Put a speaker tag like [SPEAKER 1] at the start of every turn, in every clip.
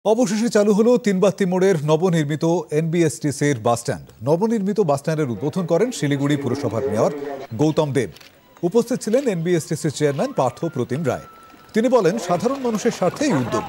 [SPEAKER 1] অবশেষে চালু হলো তিনবাত্তি মোড়ের নবনির্মিত এনবিএসটিসির বাসস্ট্যান্ড। নবনির্মিত বাসস্ট্যান্ডের উদ্বোধন করেন শিলিগুড়ি পুরসভার মেয়র গৌতম দেব। উপস্থিত ছিলেন এনবিএসটিসির চেয়ারম্যান পার্থ প্রতিম রায়। তিনি বলেন, সাধারণ মানুষের স্বার্থে এই উদ্যোগ।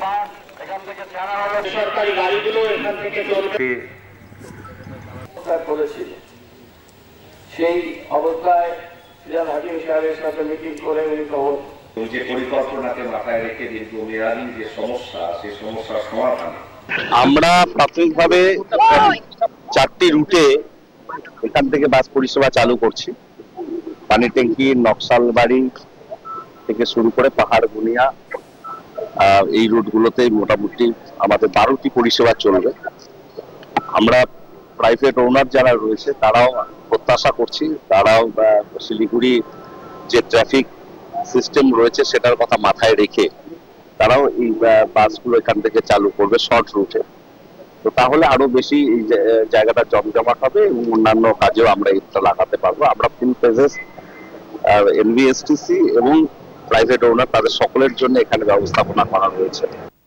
[SPEAKER 2] সেই অবস্থায় হাকিম সাহেবের সাথে মিটিং করে উনি তখন
[SPEAKER 3] যে পরিকল্পনাকে মাথায় রেখে কিন্তু মেয়াদী যে সমস্যা, সেই সমস্যার সমাধান
[SPEAKER 4] আমরা প্রাথমিকভাবে 4টি রুটে এখান থেকে বাস পরিষেবা চালু করছি। পানি ট্যাঙ্কি, নকশালবাড়ি থেকে শুরু করে পাহাড় বুনিয়া, এই রুটগুলোতে মোটামুটি আমাদের 12টি পরিষেবা চলবে। আমরা প্রাইভেট ওনার যারা রয়েছে তারাও প্রত্যাশা করছি, তারাও শিলিগুড়ি যে ট্রাফিক সিস্টেম রয়েছে সেটার কথা মাথায় রেখে তারাও এই বাসগুলো এখান থেকে চালু করবে শর্ট রুটে। তো তাহলে আরো বেশি এই জায়গাটা জমজমাট হবে এবং অন্যান্য কাজেও আমরা এটা লাগাতে পারবো। আমরা ফুল ফেজেস এনবিএসটিসি এবং প্রাইভেট ওনার তাদের সকলের জন্য এখানে ব্যবস্থাপনা করা রয়েছে।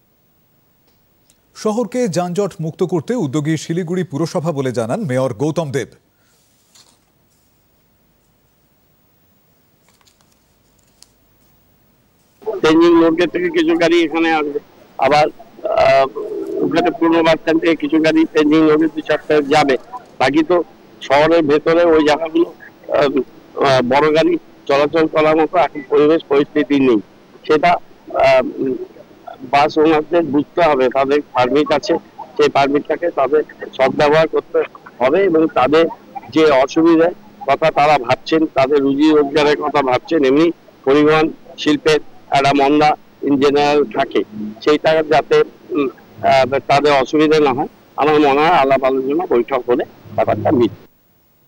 [SPEAKER 1] শহরকে যানজট মুক্ত করতে উদ্যোগী শিলিগুড়ি পুরসভা বলে জানান মেয়র গৌতম দেব।
[SPEAKER 5] চেঞ্জিং লোডগেট থেকে কিছু গাড়ি এখানে আসবে, আবার ওখানে পুরনো বাস স্ট্যান্ড থেকে কিছু গাড়ি চেঞ্জিং লোডে 2-4টা যাবে। বাকি তো শহরের ভেতরে ওই জায়গাগুলো বড় গাড়ি চলাচল করার মতো এখন পরিবেশ পরিস্থিতি নেই। সেটা বাস ওনারদের বুঝতে হবে, তাদের পারমিট আছে, সেই পারমিটটাকে তাদের সদ্ব্যবহার করতে হবে এবং তাদের যে অসুবিধার কথা তারা ভাবছেন, তাদের রুজি রোজগারের কথা ভাবছেন, এমনি পরিবহন শিল্পের একটা মন্দা ইন জেনারেল থাকে, সেইটা যাতে তাদের অসুবিধা না হয় আমার মনে হয় আলাপ আলোচনা বৈঠক করে ব্যাপারটা মিট।